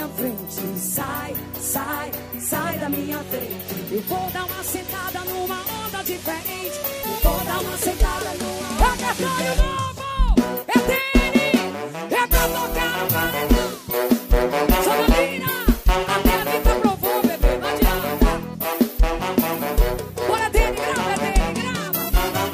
minha frente. Sai, sai, sai da minha frente. Eu vou dar uma sentada numa onda diferente. Eu vou dar uma sentada numa onda diferente. Novo, é dele, é pra tocar no paredão. Sonalinha, até a vida provou, bebê, não adianta. Bora dele, grava, é dele, grava.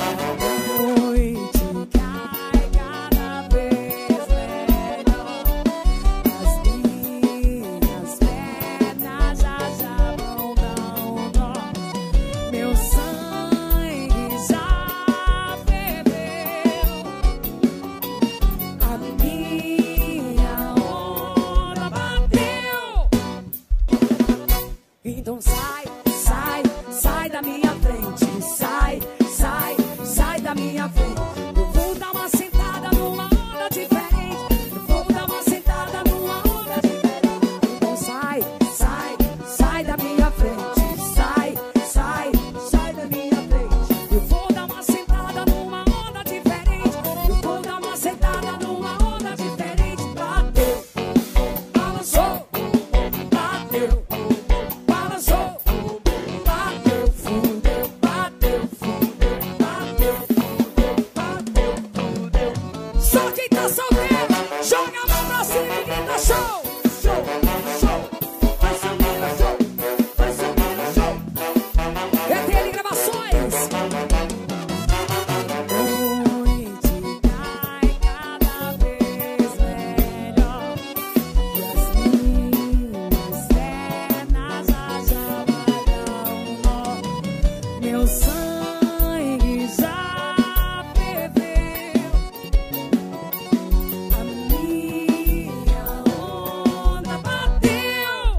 Noite cai cada vez melhor. As minhas pernas já vão dar um nó. Meu sangue já ferveu. A minha onda bateu. Então sai, sai, sai da minha frente. Sai, sai, sai da minha frente. Eu vou dar uma sentada numa onda diferente. Eu vou dar uma sentada numa onda diferente. Então sai, sai, sai da minha frente. Sai, sai, sai da minha frente. Eu vou dar uma sentada numa onda diferente. Eu vou dar uma sentada numa onda diferente. Bateu, balançou, bateu, balançou, bateu, fudeu, bateu, fudeu, bateu, fudeu, bateu, fudeu. Só quem tá solteiro, joga a mão pra cima e grita show, show, show. Vai Samira, show, vai Samira, show. É dele gravações. Noite cai cada vez melhor. E as minhas pernas já vai dar um nó. Meu sangue já ferveu. A minha onda bateu.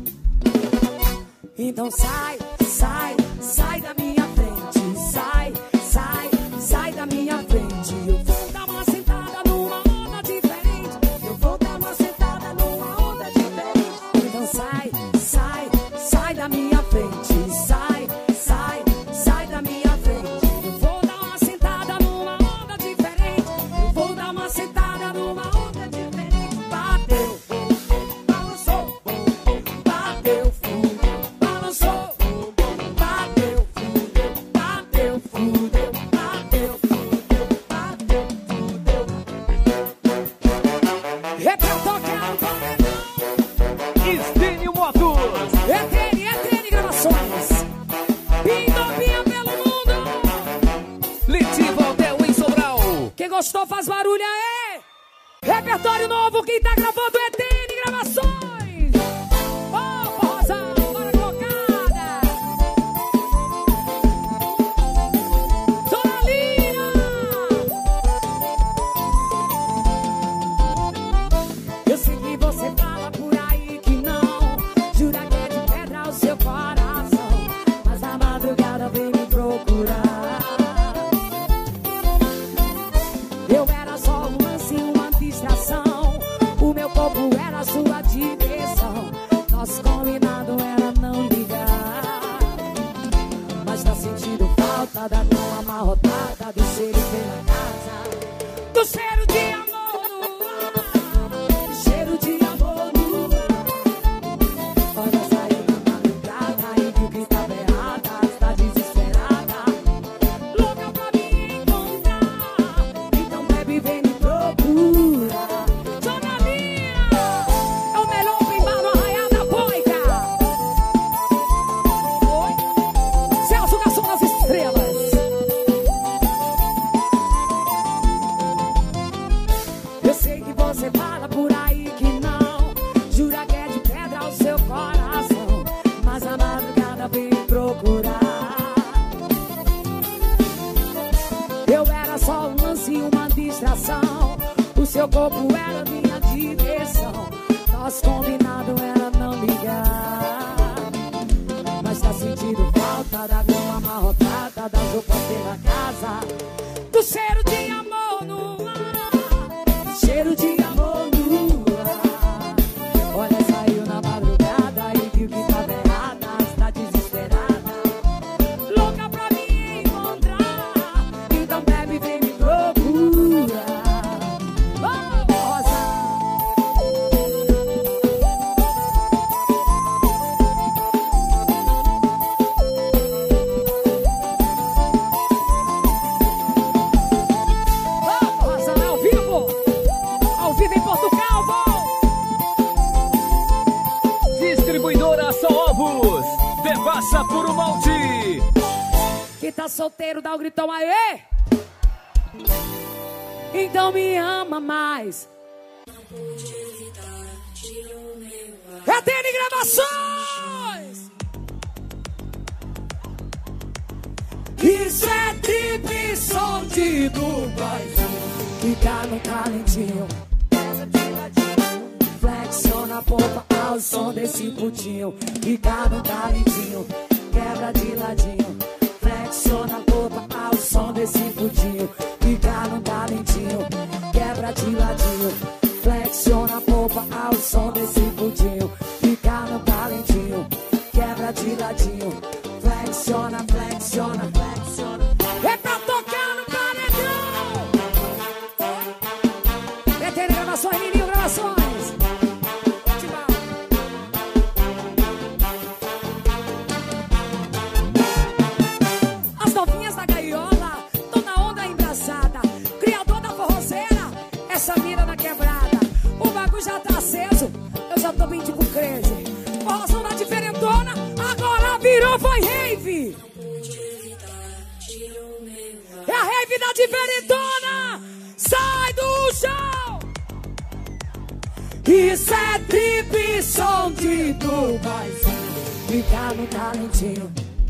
Então sai, sai, sai da minha frente. Sai, sai, sai da minha frente. Eu vou dar uma sentada numa onda diferente. Eu vou dar uma sentada numa onda diferente. Então sai, sai, sai da minha frente. Sai, sai, sai da minha frente. Eu vou dar uma sentada numa onda diferente. Eu vou dar uma sentada numa onda diferente. Bateu, balançou, bateu, fudeu, balançou, bateu, fudeu, bateu, fudeu, bateu, fudeu, bateu, fudeu. É pra tocar no paredão. Estênio Motos. É dele gravações. Pindopinha pelo mundo. Letival Del em Sobral. Quem gostou faz barulho aí. Repertório novo, quem tá gravando é dele gravações. Ô, porrazão, bora colocada. Sonalinha. Eu sei que você fala por aí que não. Jura que é de pedra o seu coração. Mas na madrugada vem me procurar. Eu era só um lance, uma distração. O meu corpo era sua diversão. Nosso combinado era não ligar. Mas tá sentindo falta da tua amarrotada, do cheiro pela casa, do cheiro de amor no ar, do cheiro de amor no ar. Olha, saiu na madrugada e viu que tava errada, está desesperada, louca pra me encontrar. Então bebe, vem me procurar. Sonalinha é o melhor open bar no Arraial da Boica. Oi, Celso Garçom das Estrelas. Eu sei que você fala por aí que não. Jura que é de pedra o seu coração. Mas a madrugada vem me procurar. Eu era só um lance, uma distração. O seu corpo era minha diversão. Nosso combinado era não ligar. Mas tá sentindo falta da minha amarrotada, das roupas pela casa, do cheiro de amor no ar, cheiro de amor no ar. Olha, saiu na madrugada e viu que tava errada, está desesperada, louca pra me encontrar. Então bebe, vem me procurar. Oh, Rosa. tá solteiro, dá um gritão aê! Então me ama mais. Retene gravações. Isso é trip, som de Dubai. Fica no talentinho. Flexiona a polpa ao som desse putinho. Fica no talentinho. Quebra de ladinho. Flexiona a polpa ao som desse putinho. Fica no talentinho. Quebra de ladinho. Flexiona a polpa ao som desse putinho. Fica no talentinho. Quebra de ladinho. Flexiona, flexiona, flexiona. É pra tocar no paredão. Detém gravações, Nininho, gravações. As novinhas da gaiola, tô na onda embraçada. Criador da forrozeira, essa mira na quebrada. O bagulho já tá aceso, eu já tô bem tipo crazy. Forrozão da diferentona, agora virou, foi rave. É a rave da diferentona. Sai do chão. Isso é trip, som de Dubai. Fica no talentinho.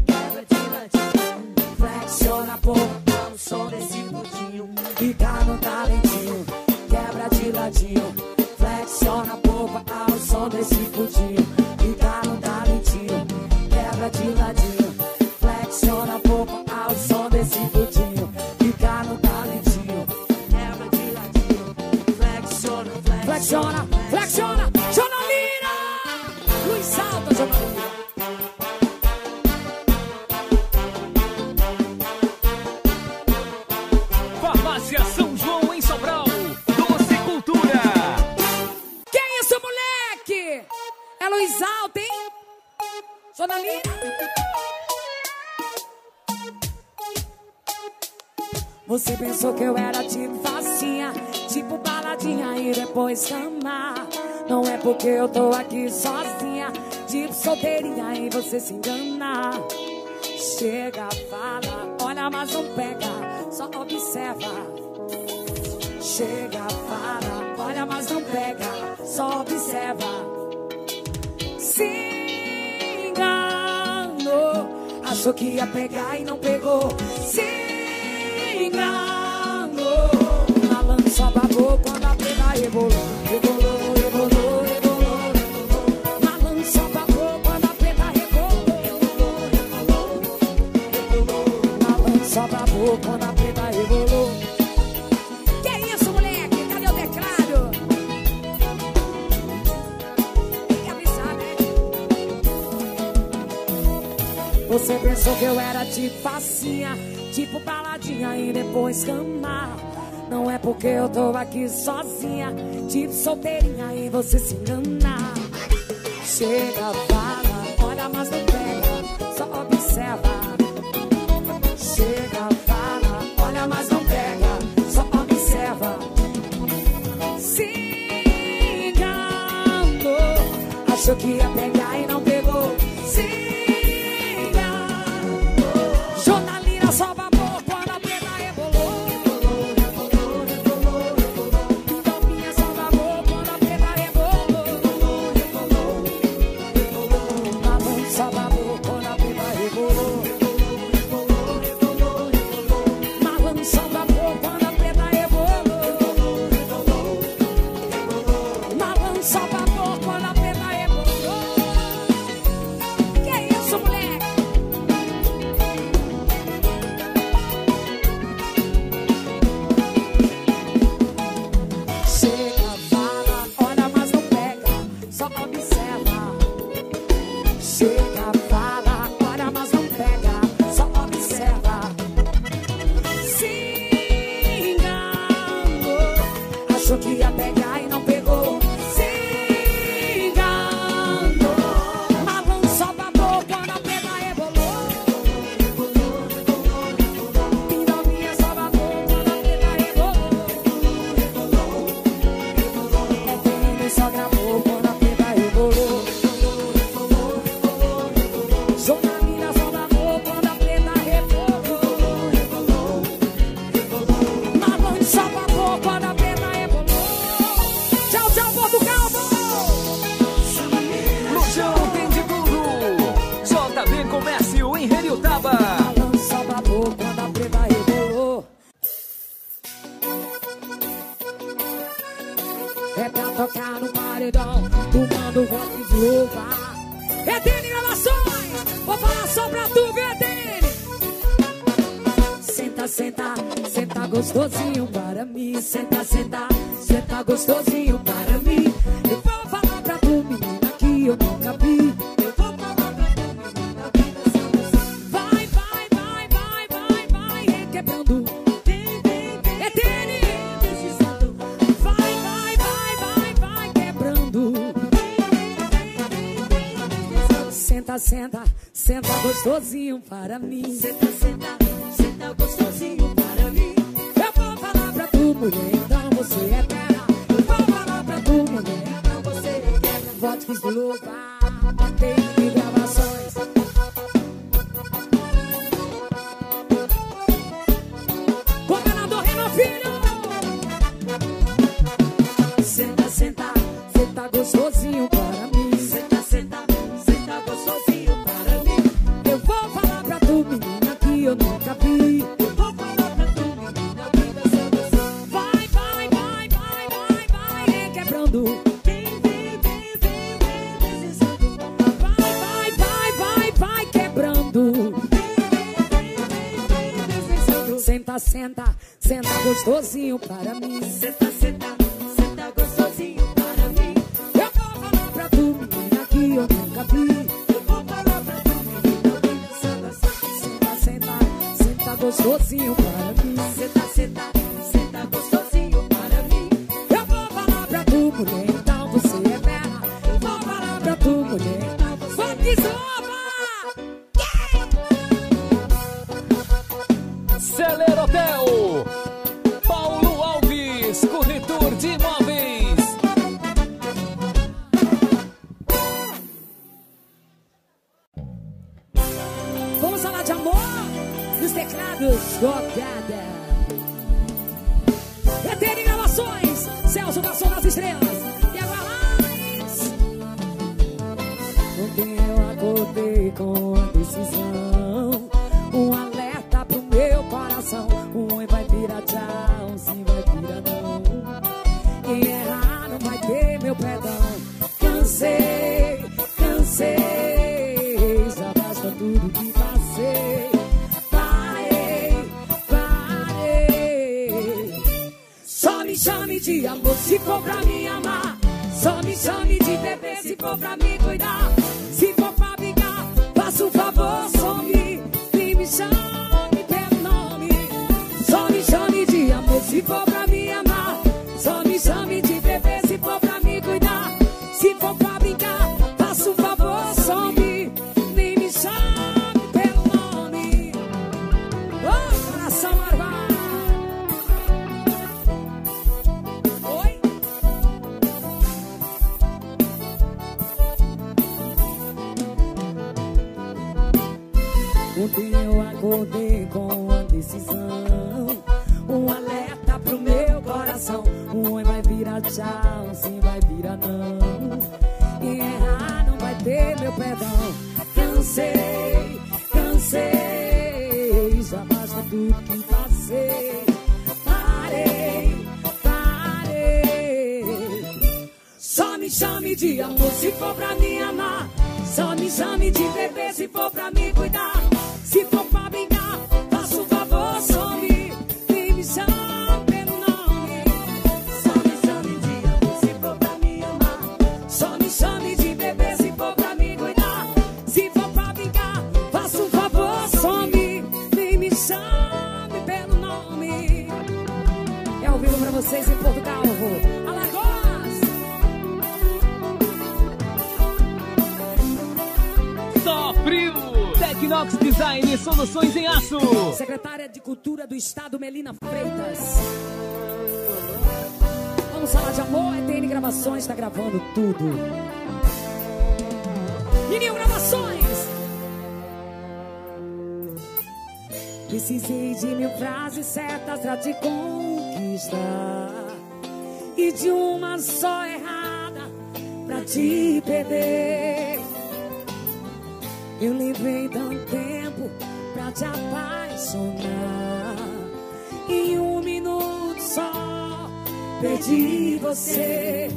Flexiona a porra no som desse putinho. Fica no talentinho. Quebra de ladinho. Flexiona a porra ao som desse putinho. Fica no talentinho. Quebra de ladinho. Flexiona a porra ao som desse putinho. Fica no talentinho. Quebra de ladinho. Flexiona, flexiona, flexiona. Jornalina! Luiz Alta, Jornalina. Farmácia São João em Sobral, Doce Cultura. Que isso, moleque? É Luiz Alta, hein? Jornalina. Você pensou que eu era tipo facinha, tipo baladinha e depois cama. Não é porque eu tô aqui sozinha, tipo solteirinha e você se engana. Chega, fala, olha mas não pega, só observa. Chega, fala, olha mas não pega, só observa. Se enganou, achou que ia pegar e não pegou. Se enganou, malandro só babou quando a preta rebolou. Rebolou, rebolou, rebolou, rebolou. Malandro só babou quando a preta rebolou. Rebolou, rebolou, rebolou. Malandro só babou quando a preta rebolou. Que isso, moleque? Cadê o teclado? Tem que avisar, né? Você pensou que eu era tipo facinha, tipo baladinha e depois cama. Não é porque eu tô aqui sozinha, tipo solteirinha e você se engana. Chega, fala, olha mas não pega, só observa. Chega, fala, olha mas não pega, só observa. Se enganou, achou que ia pegar e não pegou. Se enganou, jornalina só babou quando a preta rebolou. Rebolou, rebolou, rebolou. Topinha só babou quando a preta rebolou. Rebolou, rebolou, rebolou. Mamãe só babou quando a preta rebolou. samba. Balança pra boca quando a preta rebolou. É pra tocar no paredão, tomando voto de louvar. ETN Gravações, vou falar só pra tu, viu, ETN? Senta, senta, senta gostosinho para mim. Senta, senta, senta gostosinho para mim. Eu vou falar pra tu, menina, que eu nunca vi. Eu vou falar pra tu, menina, que vai, vai, vai, vai, vai, vai, requebrando. ETN, vai, vai, vai, vai, vai, quebrando. Senta, senta, senta gostosinho para mim. Senta, senta, senta gostosinho para mim. Eu vou falar pra tu, mulher, então você é terra. Eu vou falar pra tu, mulher, então você é terra. Vote que se louvar, ETN Gravações. Governador Renan Filho. Senta, senta, senta gostosinho para mim. Senta, senta, senta gostosinho para mim. Eu vou falar pra tu, menina, que eu nunca vi. Eu vou falar pra tu, menina, que você é. Vai, vai, vai, vai, vai, vai, requebrando. Vai, vai, vai, vai, vai, quebrando. Senta, senta, senta gostosinho para mim. Senta, senta, senta gostosinho para mim. Eu vou falar pra tu, menina, que eu nunca vi. Eu vou falar pra tu, menina, que eu nunca vi. Senta, senta, senta gostosinho para mim. Senta, senta, senta gostosinho para mim. Eu vou falar pra tu, mulher, então você é terra. Eu vou falar pra tu, mulher, então você é terra. Celer Hotel. Paulo Alves, corretor de imóveis. Vamos falar de amor nos teclados. Gogada. ETN Gravações, Celso Garçom das Estrelas. E agora mais. Ontem eu acordei com a decisão, um alerta pro meu coração. Um oi vai virar tchau, um sim vai virar não. Quem errar não vai ter meu perdão. Cansei, cansei, já basta tudo que passei. Parei, parei. Só me chame de amor se for pra me amar. Só me chame de bebê se for pra me cuidar. Se for pra brigar, faça um favor, some. Nem me chame pelo nome. Só me chame de amor se for pra me amar. Só me chame de bebê se for pra me cuidar. Se for pra brincar, faça um favor, some. Nem me chame pelo nome. Ô, coração marvado. Oi? Ontem eu acordei com a decisão, um alerta pro meu coração. Um oi vai virar tchau, um sim vai virar não. E errar não vai ter meu perdão. Cansei, cansei, já basta tudo que passei. Parei, parei. Só me chame de amor se for pra me amar. Só me chame de bebê se for pra me cuidar. Se for pra brincar, faça um favor, some. Nem me chame pelo nome. Só me chame de amor se for pra me amar. Só me chame de bebê se for pra me cuidar. Se for pra brincar, faça um favor, some. Nem me chame pelo nome. É ao vivo pra vocês em Portugal, Alagoas. Só frio. Tecnox Design e Soluções em Aço. Secretária de Cultura do Estado, Melina Freitas. Vamos falar de amor. ETN Gravações está gravando tudo. Ninho Gravações. Precisei de 1000 frases certas pra te conquistar e de uma só errada pra te perder. Eu levei tanto tempo pra te apaixonar. Em 1 minuto só perdi você.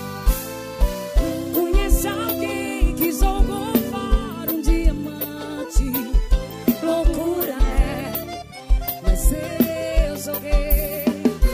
Conhece alguém que jogou fora um diamante? Loucura, né? Mas eu joguei.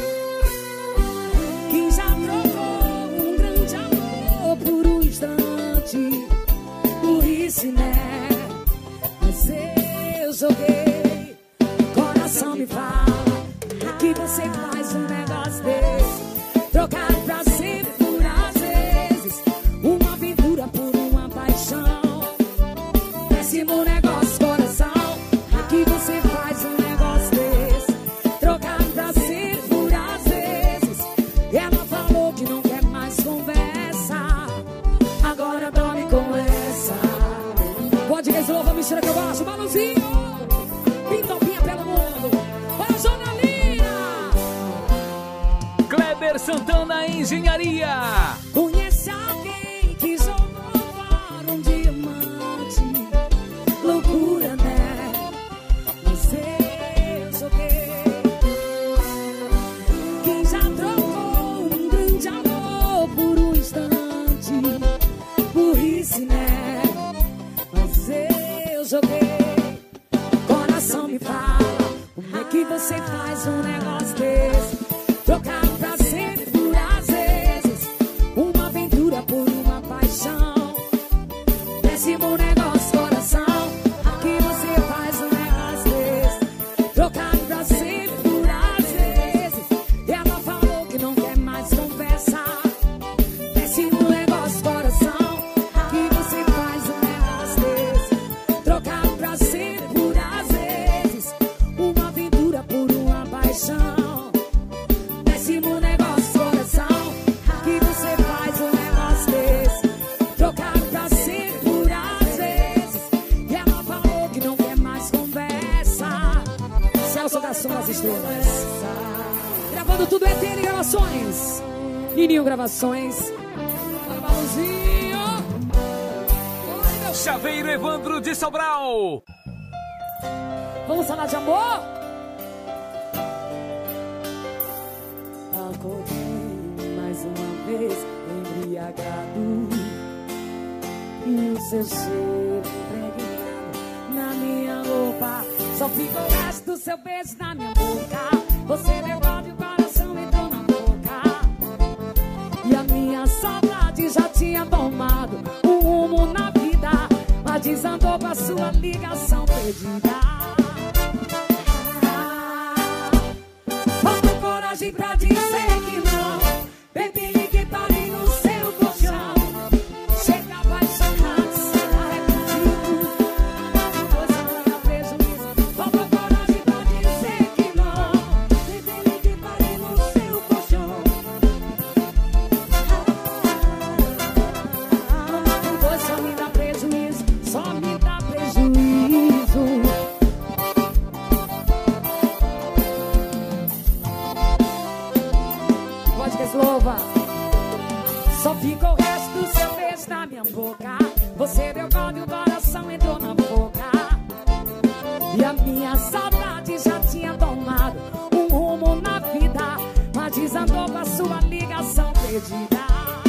Quem já trocou um grande amor por um instante? Burrice, né? Mas eu joguei. Coração me fala que você faz um negócio desse. Trocar pra sempre por às vezes. Uma aventura por uma paixão. Péssimo negócio, coração. Que você faz um negócio desse. Trocar pra sempre por às vezes. Ela falou que não quer mais conversa. Agora dorme com essa. Pode que esse louva mistura que eu gosto. Maluzinho, pintopinha pelo mundo. Olha, jornalina. Kleber Santana Engenharia. Conhece alguém que jogou fora um diamante? Loucura, né? Mas eu joguei. Quem já trocou um grande amor por um instante? Burrice, né? Mas eu joguei. Coração me fala, como é que você faz um negócio desse? Trocar pra sempre por às vezes. Uma aventura por uma paixão. Péssimo negócio, coração. Aqui você faz um negócio desse. Trocar pra sempre por às vezes. Ela falou que não quer mais conversa. Péssimo negócio, coração. Aqui você faz um negócio desse. Trocar pra sempre por às vezes. Uma aventura por uma paixão. Péssimo negócio, coração. Que você faz um negócio desse. Trocar pra sempre por às vezes. E ela falou que não quer mais conversa. Celso Garçom das Estrelas. Gravando tudo ETN Gravações. Nininho Gravações. Olha o Baluzinho. Olha, meu Chaveiro Evandro de Sobral. Vamos falar de amor? Acordei mais uma vez embriagado e o seu cheiro impregnado na minha roupa. Só ficou o resto do seu beijo na minha boca. Você devolve o coração, entrou na boca. E a minha saudade já tinha tomado um rumo na vida, mas desandou com a sua ligação perdida. Falta coragem pra dizer que não. Baby, ligue, parei no seu colchão. Chega apaixonado, sai arrependido. Coisa não dá prejuízo. Falta coragem pra dizer que não. Baby, ligue, parei no seu colchão. Amar com dois só me dá prejuízo. Só me dá prejuízo. Louva. Só ficou o resto do seu beijo na minha boca. Você deu golpe e o coração entrou na boca. E a minha saudade já tinha tomado um rumo na vida, mas desandou com a sua ligação perdida.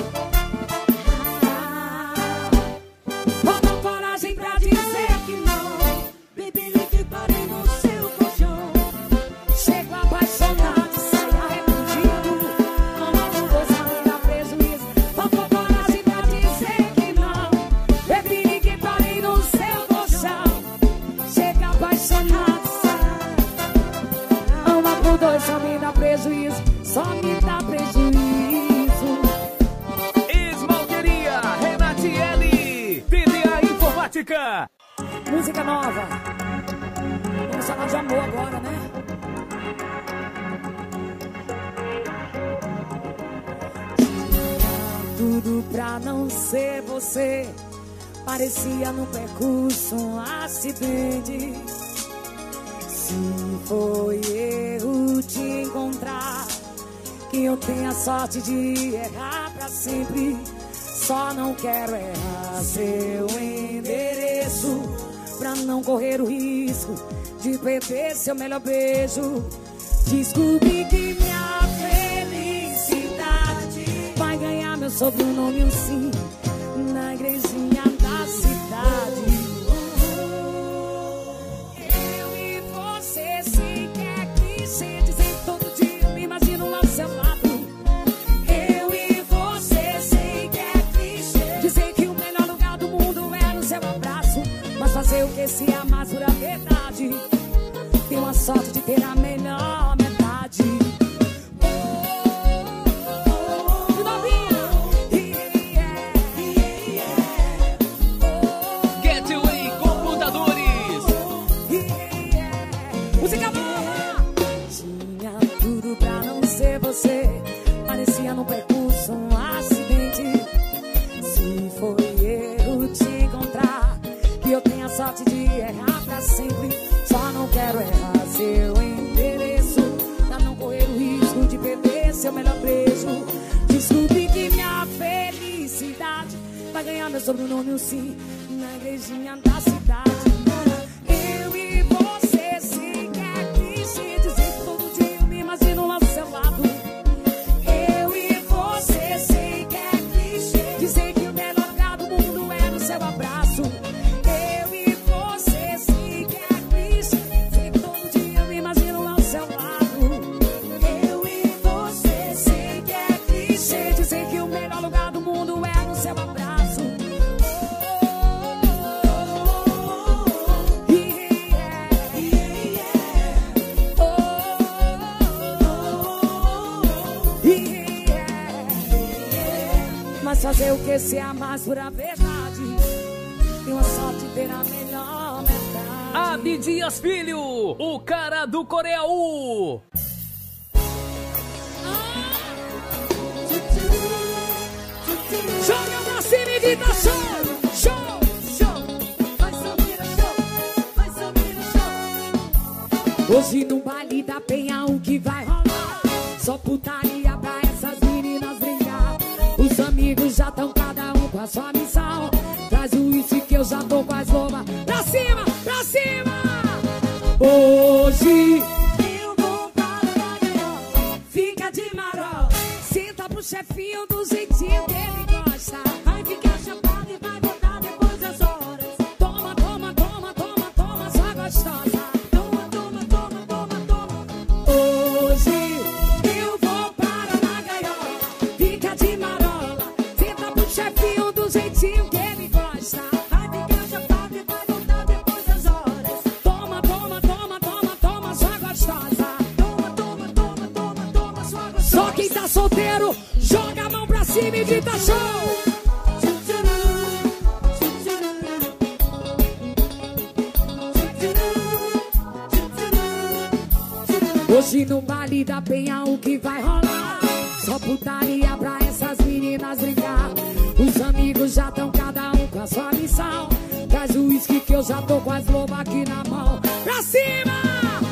Falta coragem pra dizer que não. Baby, ligue, parei no seu colchão. Chego apaixonado. Só me dá prejuízo, só me dá prejuízo. Esmalteria Renatiele, PDA Informática. Música nova. Vamos falar de amor agora, né? Tinha tudo pra não ser você. Parecia no percurso um acidente. Se foi erro te encontrar, que eu tenha sorte de errar pra sempre. Só não quero errar seu endereço. pra não correr o risco de perder seu melhor beijo. Descobri que minha felicidade vai ganhar meu sobrenome, um sim, na igrejinha da cidade. Eu e você se quer clichê, dizer que todo dia eu me imagino ao seu lado. Eu e você sei que é clichê, dizer que o melhor lugar do mundo é no seu abraço. Mas fazer o que se amar por a verdade? Tenho a sorte de ter a melhor metade. Getaway Computadores. Música nova. Tinha tudo pra não ser você, parecia no percurso um acidente. Se foi erro te encontrar, que eu tenho a sorte de errar pra sempre. Só não quero errar seu endereço, pra não correr o risco de perder seu melhor beijo. Descobri que minha felicidade vai ganhar meu sobrenome, um sim, na igrejinha da cidade. Eu e você se quer clichê, dizer que todo dia eu me imagino ao seu lado. Eu e você sei que é clichê, dizer que o melhor lugar do mundo é no seu abraço. Eu e você sei que é clichê, dizer que todo dia eu me imagino ao seu lado. Eu e você sei que é clichê, dizer que o melhor lugar do mundo é no seu abraço. Mas fazer o que se amar por a verdade? Tenho a sorte de ter a melhor metade. Abdias Filho, o cara do Coreau. Joga pra cima e grita show, show, show. Vai subir o show, vai subir o show. Hoje no baile da Penha o que vai rolar? Só putaria pra essas meninas brincar. Os amigos já tão cada um com a sua missão. Traz o uísque que eu já tô com as lobas. Pra cima, pra cima. Hoje eu vou para a gaiola, fica de marola, senta pro chefinho do jeitinho que ele gosta. Vai ficar chapado e vai voltar depois das horas. Toma, toma, toma, toma, toma, só gostosa. Toma, toma, toma, toma, toma. Hoje eu vou para a gaiola, fica de marola, senta pro chefinho do jeitinho que ele gosta. Vai ficar chapado e vai voltar depois das horas. Toma, toma, toma, toma, toma, só gostosa. Toma, toma, toma, toma, toma, só gostosa. Só quem tá solteiro, joga a mão pra cima e grita show. Hoje no baile da Penha o que vai rolar? Só putaria pra essas meninas brincar. Os amigos já tão cada um com a sua missão. Traz o uísque que eu já tô com as lobas aqui na mão. Pra cima!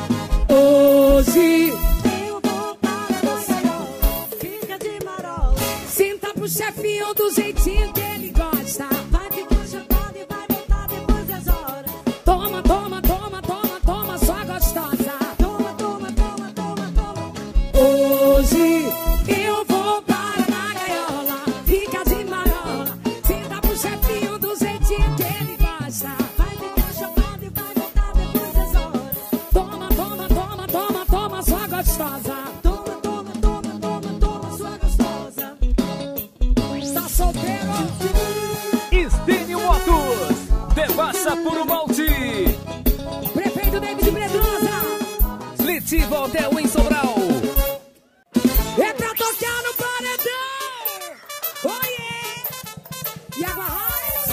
Hoje eu vou para a gaiola, fica de marola, senta pro chefinho do jeitinho que ele gosta. Vai ficar chapado e vai voltar depois das horas. Toma, toma, toma, toma, toma, só gostosa. Toma, toma, toma, toma, toma. Hoje eu vou para a gaiola, fica de marola, senta pro chefinho do jeitinho que ele gosta. Vai ficar chapado e vai voltar depois das horas. Toma, toma, toma, toma, toma, só gostosa. Toma, toma, toma, toma, toma, só gostosa. Tá solteiro? Estênio Motos, devassa por um balde. Prefeito David Pedrosa. Letivo Hotel em Sobral. É pra tocar no paredão. Oh yeah. E água Raiz.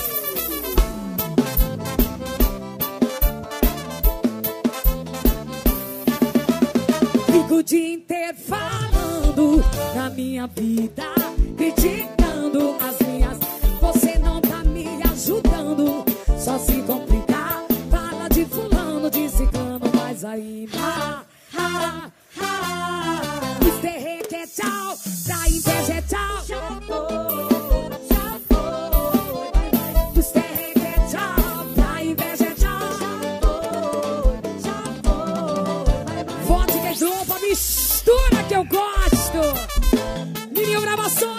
Fico o dia inteiro falando da minha vida, criticando as minhas. Você não tá me ajudando, só se complicar. Fala de fulano, de ciclano, mas ainda os terreiros é tchau, pra inveja é tchau. Já foi, já foi. Os terreiros é tchau, pra inveja é tchau. eu gosto. Mirinho Gravações.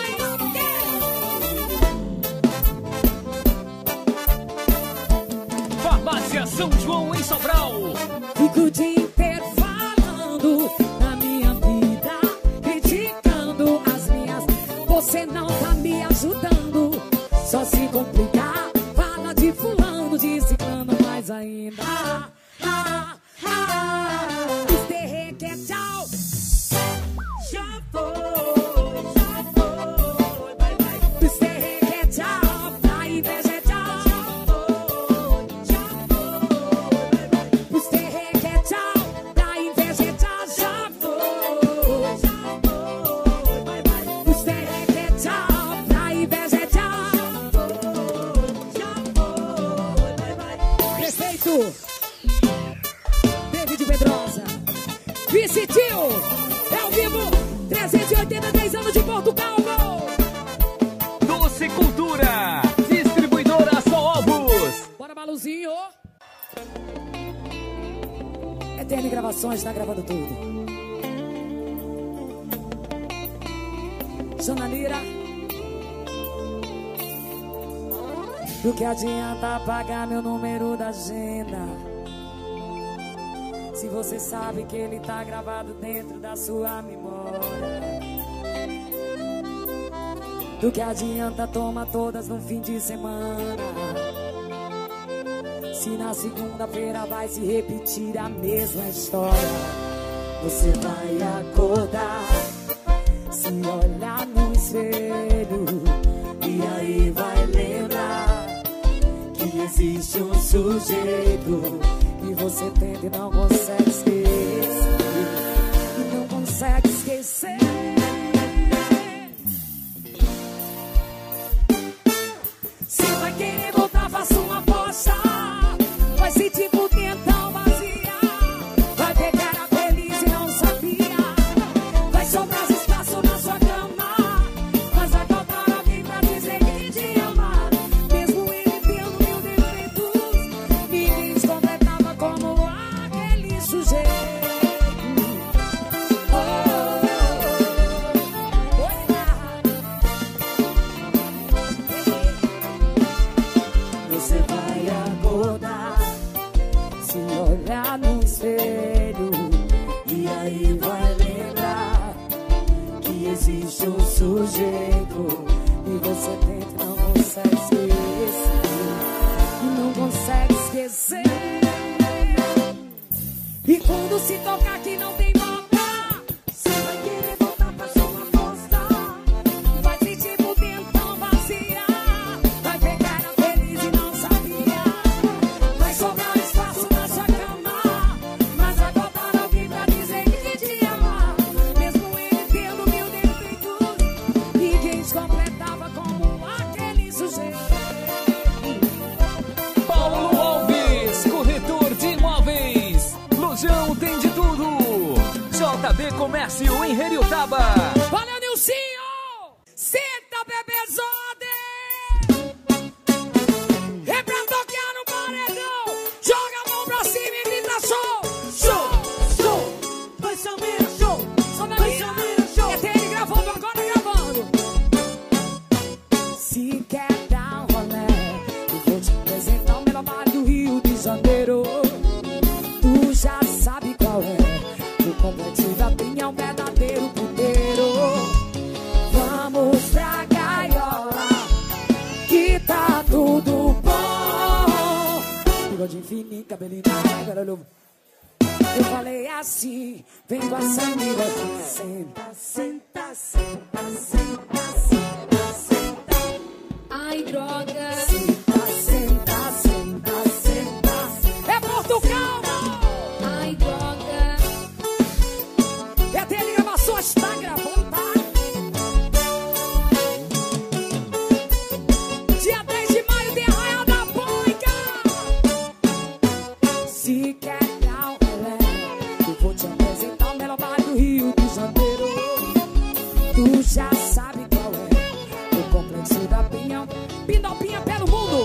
Farmácia São João em Sobral. Fico o dia inteiro falando da minha vida, criticando as minhas. Você não tá me ajudando, só se complicar. Fala de fulano, de ciclano, mais ainda. Esterrei que é tchau. Já foi, bye bye. Esterrei que é tchau, pra inveja é tchau. Já foi, bye bye. Esterrei que é tchau, pra inveja é tchau. Já foi, bye bye. Esterrei que é tchau, pra inveja é tchau. Já foi, bye bye. Respeito. David Pedrosa, Vice Tio, é ao vivo, 383 anos de Portugal. Doce Cultura, distribuidora Só Ovos. Bora, Maluzinho. Eterno Gravações, tá gravando tudo. Jana Lira. Do que adianta pagar meu número da agenda, se você sabe que ele tá gravado dentro da sua memória? Do que adianta tomar todas no fim de semana, se na segunda-feira vai se repetir a mesma história? Você vai acordar, se olhar no espelho, e aí vai lembrar que existe um sujeito e você tenta e não consegue esquecer. E não consegue esquecer. Se vai querer voltar, faça uma aposta. Vai sentir por dentro tão vazia. Vai ver que era feliz e não sabia. Vai sobrar espaço na sua cama, mas vai faltar alguém pra dizer que te ama. Mesmo ele tendo mil defeitos, ninguém te completava como aquele sujeito. Você vai acordar, se olhar no espelho, e aí vai lembrar que existe um sujeito e você tenta e não consegue esquecer. E não consegue esquecer. E quando se tocar que não tem volta, você vai querer voltar pra sua aposta. Vai sentir por dentro tão vazia. Vai ver que era feliz e não sabia. Vai sobrar espaço na sua cama, mas vai faltar alguém pra dizer que te ama. Mesmo ele tendo mil defeitos, ninguém te completava como aquele sujeito. Paulo Alves, corretor de imóveis. Lojão tem de tudo. JB Comércio em Heriotaba. Valeu, Nilcinho! Senta, bebezode! É pra tocar no paredão! Joga a mão pra cima e grita show! Show! Show! Vai Samira, show! Vai Samira, show! É ele gravando, agora gravando! Se quer dar um rolê, eu vou te apresentar o melhor bar do Rio de Janeiro. Tu já sabe qual é. O complexo da Pinha é um verdadeiro puteiro. Vamos pra gaiola, que tá tudo bom. Bigode fininho, cabelinho na água. Eu falei assim, vem com a Samira. Senta, senta, senta, senta, senta, senta. Ai, droga. Senta, senta, senta, senta. É Portugal, mano. Ai, droga. É dele Gravações, tá gravando, tá? Dia 10 de maio tem Arraial da Boica. Se quer dar um rolê, eu vou te apresentar o melhor bar do Rio de Janeiro. Tu já sabe qual é. O complexo da Pinha, Pindopinha pelo mundo.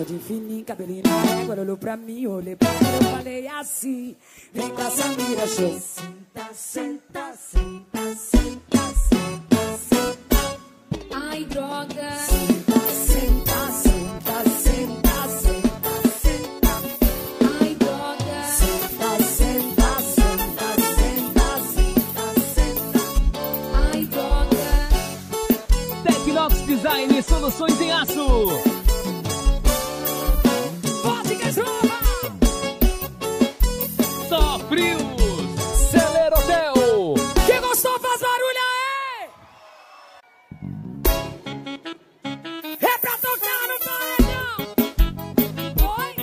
de fininho, cabelinho na régua. Olhou pra mim, olhei pra ela, eu falei assim: vem com a Samira Show. Senta, senta, senta, senta, senta, senta. Ai, droga. Senta, senta, senta, senta, senta, senta. Ai, droga. Senta, senta, senta, senta, senta, senta. Ai, droga. Tecnox Design e Soluções em Aço. Só frios. Celero Hotel. Quem gostou faz barulho aí! É pra tocar no paredão! Oi?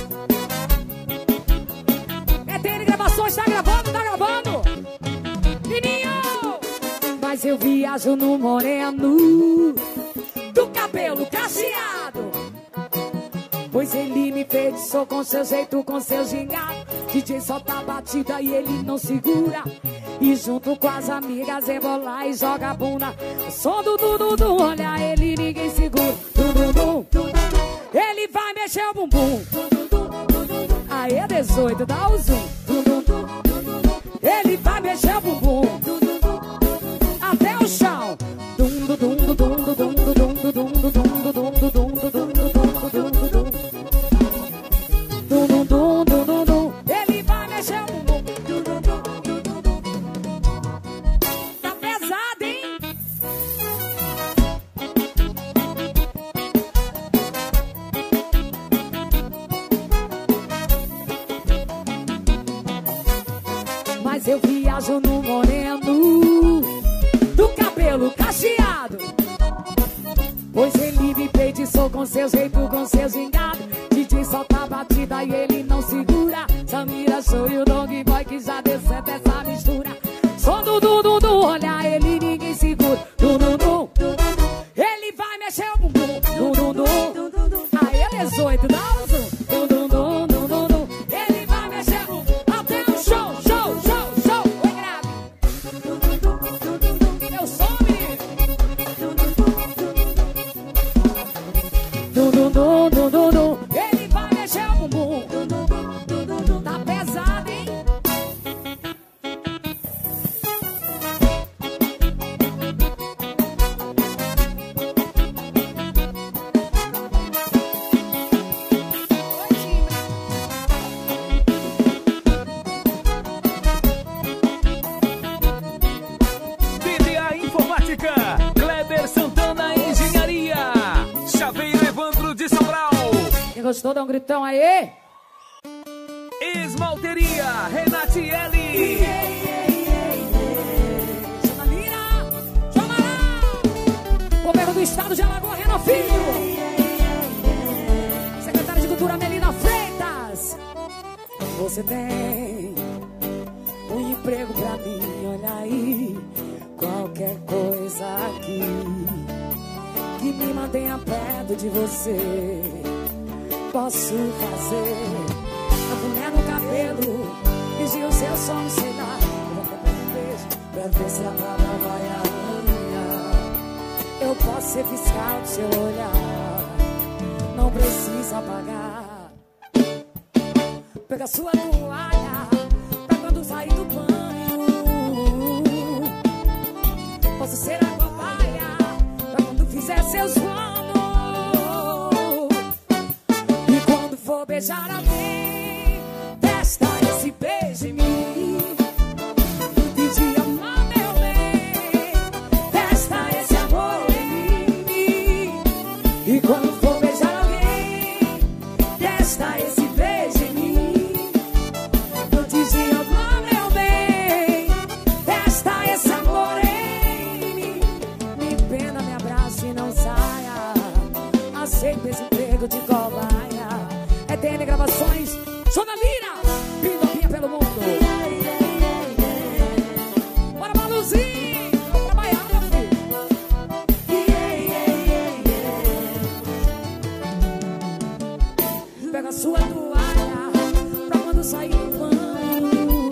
É TN Gravações, tá gravando, tá gravando? Menino! Mas eu viajo no moreno do cabelo cacheado, pois ele me feitiçou com seu jeito, com seu gingado. DJ solta a batida e ele não segura. E junto com as amigas rebola e joga a bunda. O som do dum-dum-dum, olha ele, ninguém segura. Dum-dum-dum, ele vai mexer o bumbum. Aê, 18, dá o zoom. Ele vai mexer o bumbum até o chão. Ele vai mexer o bumbum. Tá pesado, hein? Mas eu viajo no moreno do cabelo cacheado, pois ele me feitiçou com seu jeito, com seu gingado. DJ solta a batida e ele não segura. Samira Show e o Dog Boy que já desceu dessa mistura. Som do dum-dum-dum, olha ele, ninguém segura. Dum-dum-dum, ele vai mexer o bumbum. Dum-dum-dum, aê, 18, dá o zoom. Dum-dum-dum, dum-dum-dum, ele vai mexer o bumbum até o show, show, show, show. Oi, grave. Eu sou menino. Dum-dum-dum, dum-dum-dum, ele vai mexer o bumbum. Tá pesado, hein? DDA Informática. Kleber Santana Engenharia. Chaveiro Evandro de Sobral. Quem gostou, dá um gritão aí. Esmalteria Renatiele. Samira, Jamará, governo do estado de Alagoas, Renan Filho. Secretária de Cultura, Melina Freitas. Você tem um emprego pra mim, olha aí. Qualquer coisa aqui que me mantenha perto de você, posso fazer. A mulher no cabelo, pedir o seu som, sei lá. Vou comprar um beijo pra ver se a palavra vai arranhar. Eu posso ser fiscal do seu olhar, não precisa pagar. Pega sua toalha pra quando sair do banho. Posso ser a cobaia pra quando fizer seus planos. E quando for beijar alguém, testa esse beijo em mim. E te amar, meu bem, testa esse amor em mim. E quando for beijar alguém, testa esse beijo em mim. Eu te amar, meu bem, testa esse amor em mim. Me pena, me abraça e não saia. Aceita esse emprego de cobaia. É TN Gravações, sou da Lira, pindopinha pelo mundo. Bora, Maluzinho, vamos trabalhar, meu filho. Pega a sua toalha pra quando sair do banho.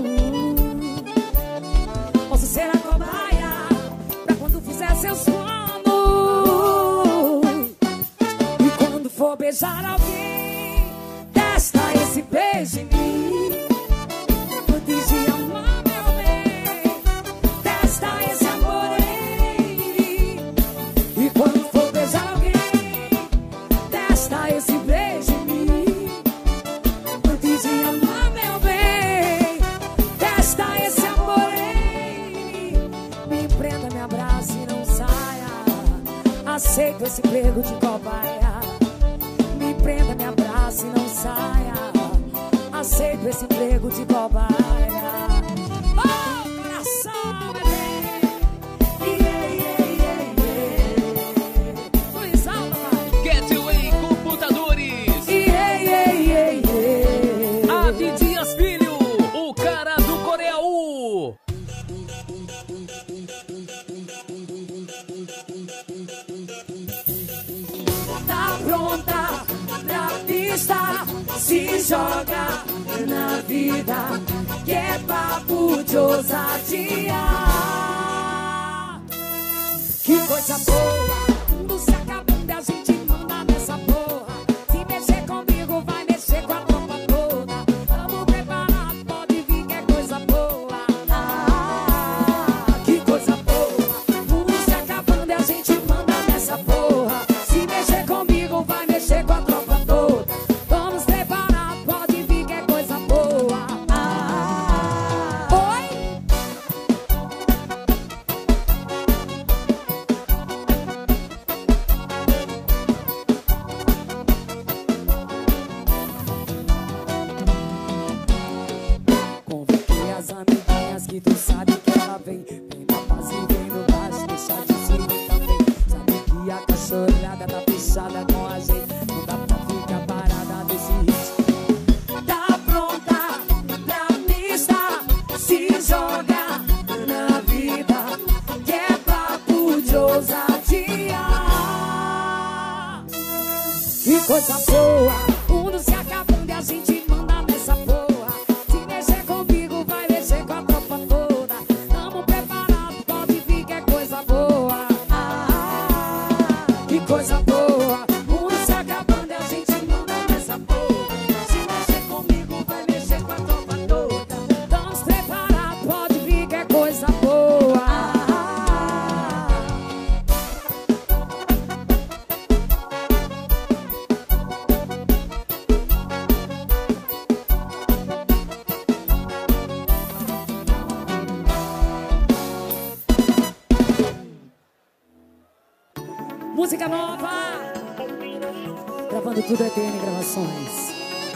Posso ser a cobaia pra quando fizer seus planos. E quando for for beijar alguém, testa esse beijo em mim. Antes de amar, meu bem, testa esse amor em mim. E quando for beijar alguém, testa esse beijo em mim. Antes de amar, meu bem, testa esse amor em mim. Me prenda, me abraça e não saia. Aceito esse emprego de cobaia. Me prenda, me abraça e não saia. Aceito esse emprego de cobaia. Oh, coração, bebê. Yeah, yeah, yeah, yeah. Luiz Alva, vai. Getaway Computadores. Yeah, yeah, yeah, yeah. Adi Dias Filho, o cara do Coreau. Tá pronta pra pista, se joga na vida, que é papo de ousadia. Que coisa boa, mundo se acabando e a gente manda nessa porra. Se mexer comigo, vai mexer com a tropa toda. Tamo preparado, pode vir que é coisa boa. Que coisa boa, mundo se acabando e a gente manda nessa porra. Se mexer comigo, vai mexer com a tropa toda. Vamos preparar, pode vir que é coisa boa. Oi? Convoquei as amiguinhas que tu sabe que ela vem. Vem na paz e vem no baixo, deixa de se também. Sabe que a cachorrada tá fechada com a gente. Não dá pra ficar parada desse ritmo. Tá pronta pra pista, se joga na vida, que é papo de ousadia. Que coisa boa, o mundo se acabando e a gente manda nessa porra. Se mexer comigo, vai mexer com a tropa toda. Tamo preparado, pode vir que é coisa boa. Que coisa boa, o mundo se acabando e a gente manda nessa porra. Se mexer comigo, vai mexer com a tropa toda. Tamo preparado, pode vir que é coisa boa. Música nova, gravando tudo ETN Gravações.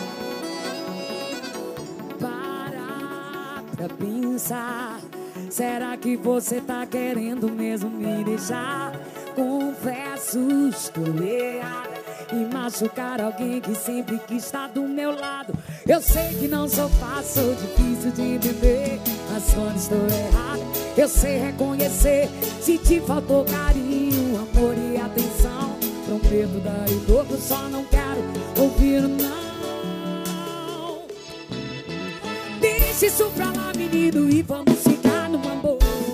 Para pra pensar, será que você tá querendo mesmo me deixar? Confesso, estou errada em machucar alguém que sempre quis estar do meu lado. Eu sei que não sou fácil, sou difícil de entender, mas quando estou errada, eu sei reconhecer. Se te faltou carinho, amor e atenção, prometo dar o dobro, só não quero ouvir não. Deixa isso pra lá, menino, e vamos ficar numa boa.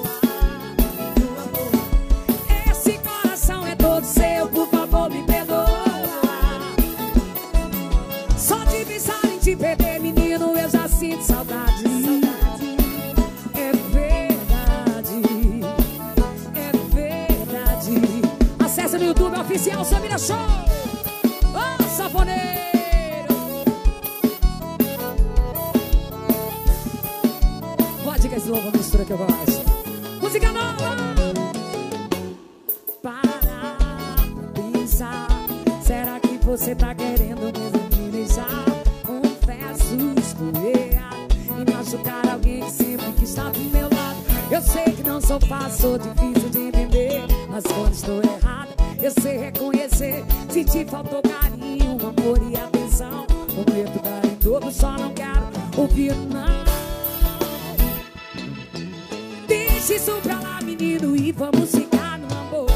Esse coração é todo seu, por favor me perdoa. Só de pensar em te perder, menino, eu já sinto saudade. É verdade, é verdade. Acesse no YouTube oficial Samira Show. Ô, safoneiro, pode que esse louco mistura que eu gosto. Música nova. Para pensar, será que você tá querendo mesmo me deixar? Confesso, estou errado em machucar alguém que sempre quis estar do meu lado. Eu sei que não sou fácil, sou difícil de entender, mas quando estou errado, eu sei reconhecer. Se te faltou carinho, amor e atenção, prometo dar em dobro, só não quero ouvir não. Deixa isso pra lá, menino, e vamos ficar numa boa.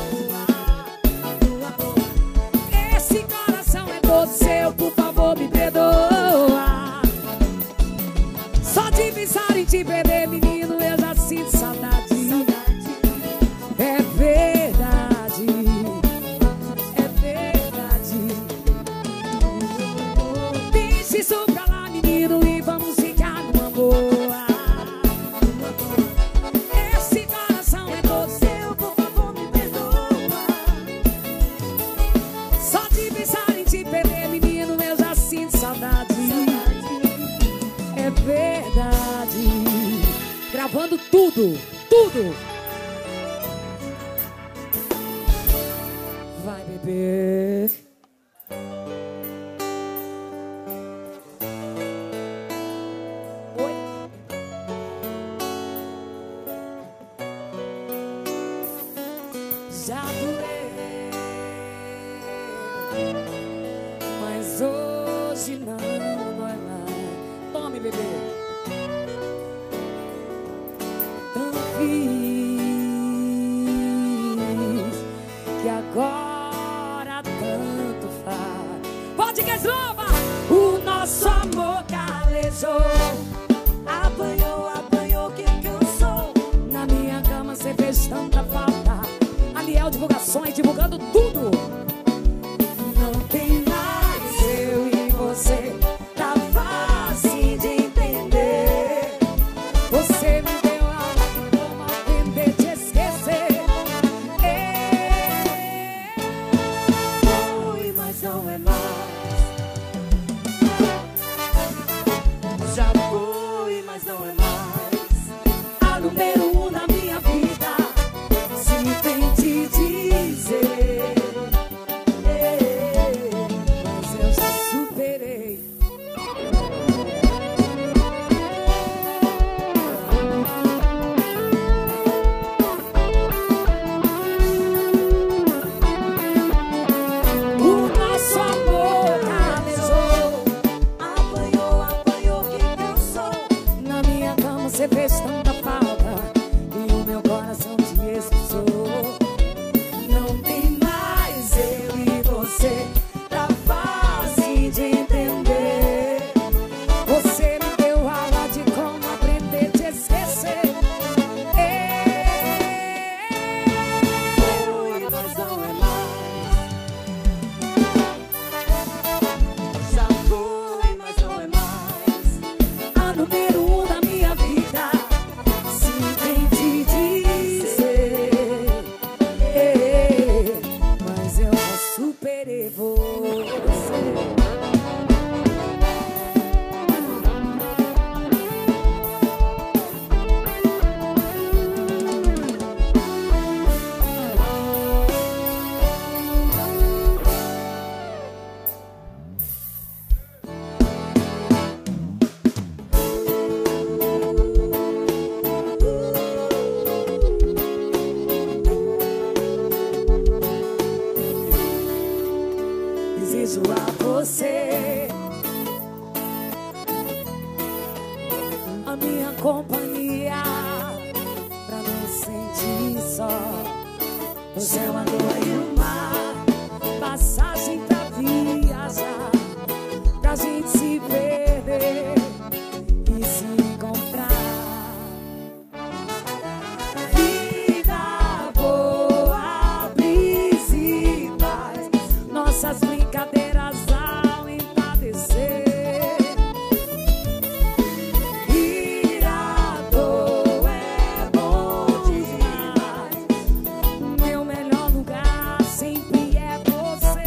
Esse coração é todo seu, por favor me perdoa. Só de pensar em te perder, menino, eu já sinto saudade. É verdade, é verdade. divulgando tudo, tudo. Vai, bebê. Oi. Já doeu, mas hoje não dói mais. Tome, bebê. Tão fiz que agora tanto faz. Pode que slova! O nosso amor calejou. Apanhou, apanhou, que cansou. Na minha cama cê fez tanta falta. Aliel Divulgações, divulgando tudo. Não tem mais eu e você. Tá fácil de entender. Você me deu aula de como aprender te esquecer. Fui, mas não é mais. Já fui, mas não é mais. A número 1 na minha vida. Se tem te dizer, mas eu já superei. O nosso amor calejou. Apanhou, apanhou, que cansou. Na minha cama cê fez tanta falta e o meu coração te expulsou. Não tem mais eu e você. Tá fácil de entender. Você me deu aula de como aprender te esquecer. Fui, mas não é mais. Já fui, mas não é mais. A número 1 da minha vida. Se tem te dizer, mas eu já superei você. Desejo a você a minha companhia, pra não sentir só. O céu, a lua e o mar, passagem pra viajar, pra gente se perder e se encontrar. Vida boa, brisa e paz, nossas brincadeiras ao entardecer. Irado é bom demais. Meu melhor lugar sempre é você.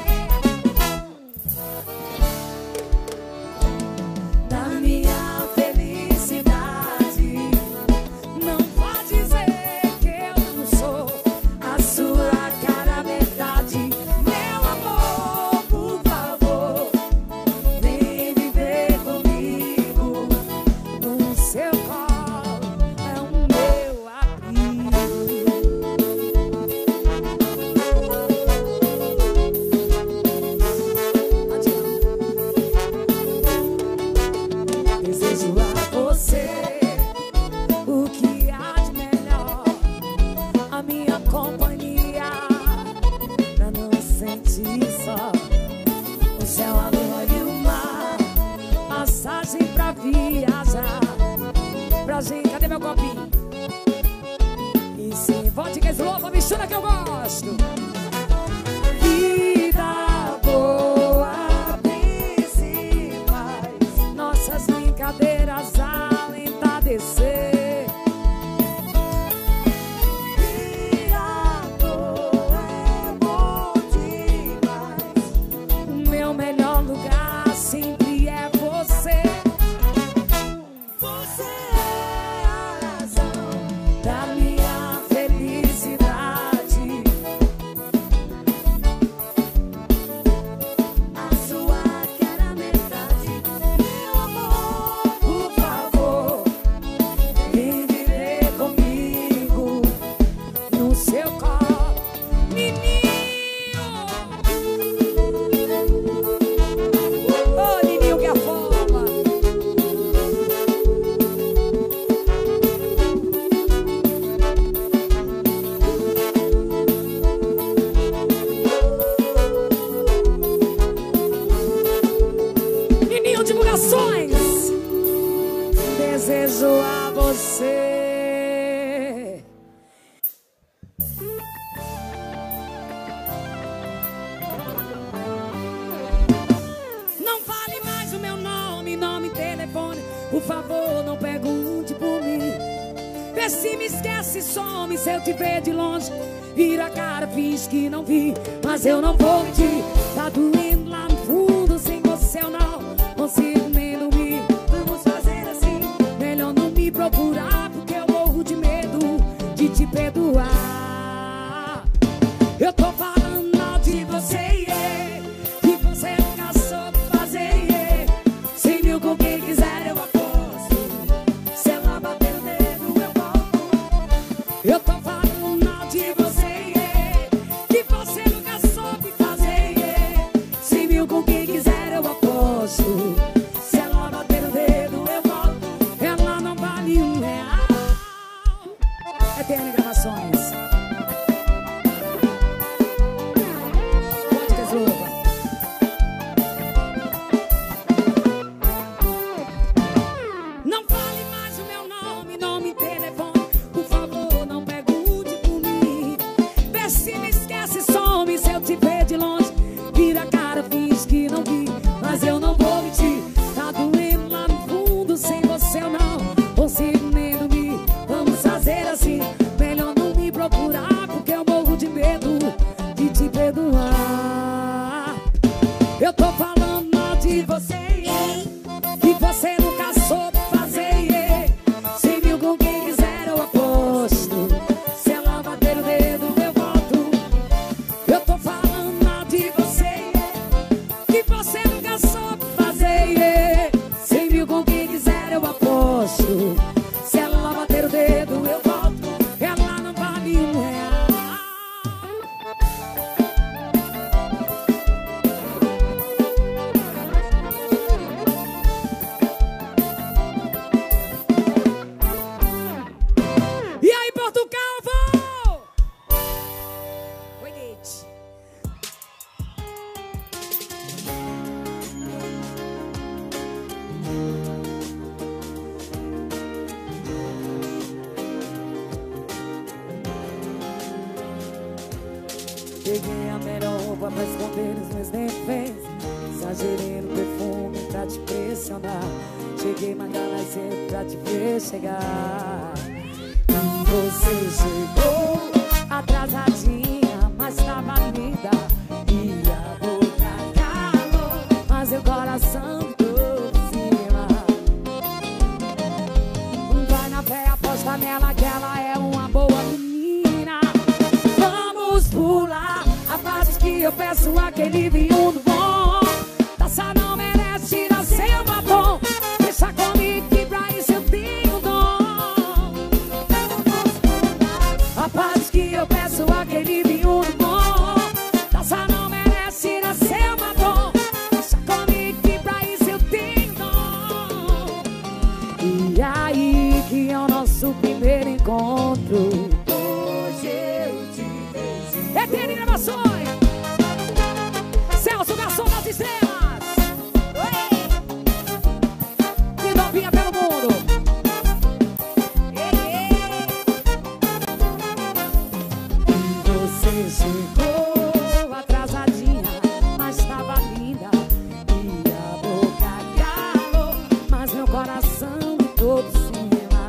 Da minha felicidade, não pode dizer que eu não sou a sua cara metade. Meu amor, por favor, vem viver comigo. O seu colo é o meu abrigo. Desejo a você o que há de melhor, a minha companhia, pra não sentir só. O céu, a lua e o mar, passagem pra viajar, pra gente. Cadê meu copinho? E sim, vodka slova, mistura que eu gosto. Vida boa, brisa e paz, nossas brincadeiras ao entardecer. Irado é bom demais. Meu melhor lugar sempre é você. Você é a razão. Vê se me esquece, some se eu te ver de longe. Vira a cara, finge que não vi, mas eu não vou mentir. Tá doendo lá no fundo, sem você eu não consigo nem dormir. Vamos fazer assim, melhor não me procurar, porque eu morro de medo de te perdoar. Eu tô falando mal de você, yeah, que você nunca soube fazer, yeah. 100 mil com quem quiser eu aposto, se ela bater o dedo eu volto. Eu tô falando mal de você, yeah, que você nunca soube fazer, yeah. 100 mil com quem quiser eu aposto, se ela bater o dedo eu volto. Ela não vale R$1. Eterna Gravações. Pode, tesoura. Não fale mais o meu nome, nome e telefone. Por favor, não pergunte por mim. Vê se me esquece, some se eu te ver de longe. Vira a cara, finge que não vi, mas eu não vou mentir. Tá doendo lá no fundo, sem você eu não consigo nem dormir. Vamos fazer assim, melhor não me procurar, porque eu morro de medo de te perdoar. Eu tô falando mal de você, yeah, que você nunca soube fazer, yeah. 100 mil com quem quiser eu aposto, se ela bater o dedo eu volto. Eu tô falando mal de você, yeah, que você nunca soube fazer, yeah. 100 mil com quem quiser eu aposto, se ela bater o dedo eu volto. Ela não vale R$1. E aí, Portugal, vou! Oi, Neide. Peguei a melhor roupa pra esconder os meus defeitos. Exagerei no perfume pra te pressionar. Cheguei mais cedo pra te ver chegar. E você chegou atrasadinha, mas tava linda. E a boca calou, mas o coração ficou por cima. Vai na fé, aposta nela que ela é uma boa menina. Vamos pular a fase que eu peço aquele vinho do bom. Taça não merece, tira seu batom. Deixa comigo que pra isso eu tenho dom. A paz que eu peço aquele vinho do bom. Taça não merece, tira seu batom. Deixa comigo que pra isso eu tenho dom. E aí que é o nosso primeiro encontro. Hoje eu te vejo. Eterna Gravações. Celso, garçom das estrelas. Oi! Que novinha pelo mundo. E você chegou atrasadinha, mas tava linda. E a boca calou, mas meu coração ficou por cima.